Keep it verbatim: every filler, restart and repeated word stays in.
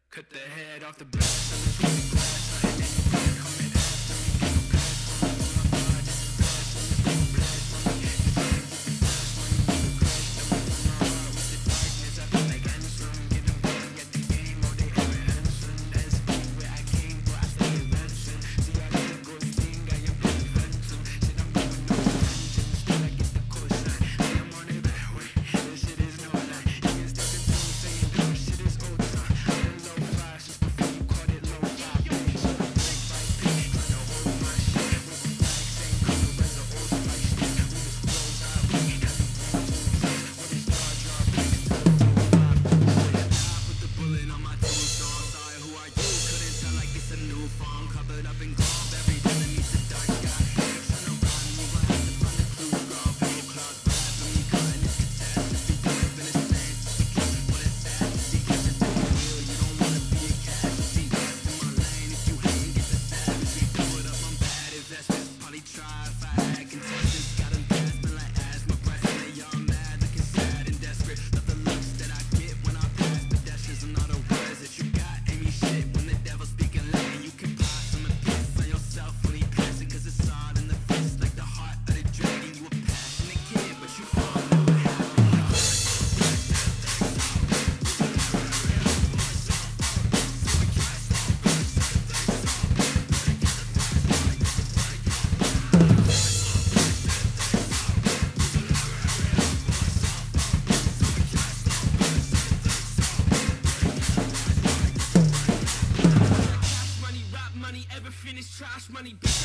Cut the head off the back, so it's really glass, and then you can't come in after me. Get no cash from me, pull my bar, just a flash, so it's no blast from me. You try to get the fast money, you can crash, then we fill my heart with the darkness. I feel like Ansem, get them going at the game, all they ever answer. That's where I came, but I stay advancing. See, I got a good thing, I am pretty phantom. Said I'm going no vengeance, still I get the cosign. I am on it that way, this shit is no lie. You can step into me saying, dog, shit is old time. I've been low five since before you caught it low five. So I'm black five P, trying to hold my shit. We were black, same color as the old spice stick. We was close eye, we had the brain to exist. When they start drop bricks to the room, I put the bullet on my tombstone. Sorry, who are you? Couldn't tell like it's a new phone. Covered up in gold, buried underneath the dark sky. Trying to rhyme me, but have to find the clues, girl. Bill clouds blasting me, cutting this catastrophe. You live in a fantasy, what a fantasy. Cause it's too real, you don't wanna be a casualty. Left in my lane, if you hate and get the savagery. Throw it up, I'm bad investments. Probably try if I had contestants. Got them gasping like asthma breath. And they all mad, looking sad and desperate. Love the looks that I get when I pass pedestrians. And all the words that you got ain't me shit. When the devil's speaking Latin, you can buy some of this on yourself when he pass it. Cause it's all in the fist, like the heart of the dragon. You a passionate kid, but you all know what happened. Money, rap money, ever finish trash money.